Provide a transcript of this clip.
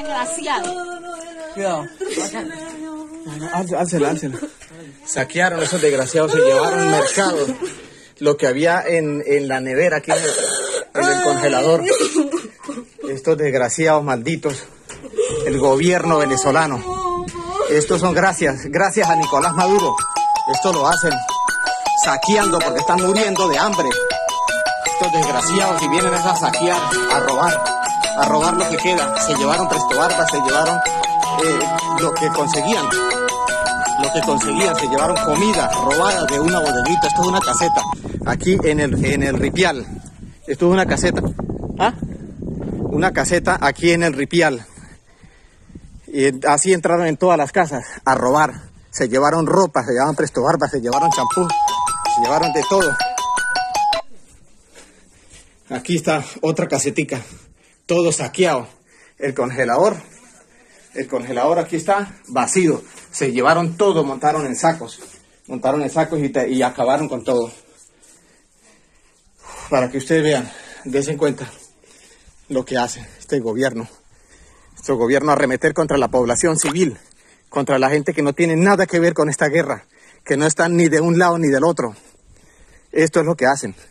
desgraciado. Cuidado. Álcela. Saquearon esos desgraciados, se llevaron mercado. Lo que había en la nevera aquí en el congelador. Estos desgraciados malditos. El gobierno venezolano. Estos son gracias a Nicolás Maduro. Esto lo hacen saqueando porque están muriendo de hambre. Estos desgraciados y vienen a saquear, a robar lo que queda. Se llevaron Presto Barba, se llevaron lo que conseguían. Se llevaron comida robada de una bodeguita. Esto es una caseta. Aquí en el Ripial. Esto es una caseta. ¿Ah? Una caseta aquí en el Ripial. Y así entraron en todas las casas a robar. Se llevaron ropa, se llevaron Presto Barba, se llevaron champú, se llevaron de todo. Aquí está otra casetica, todo saqueado. El congelador aquí está vacío. Se llevaron todo, montaron en sacos y acabaron con todo. Para que ustedes vean, dense cuenta lo que hace este gobierno. Este gobierno arremeter contra la población civil, contra la gente que no tiene nada que ver con esta guerra, que no están ni de un lado ni del otro. Esto es lo que hacen.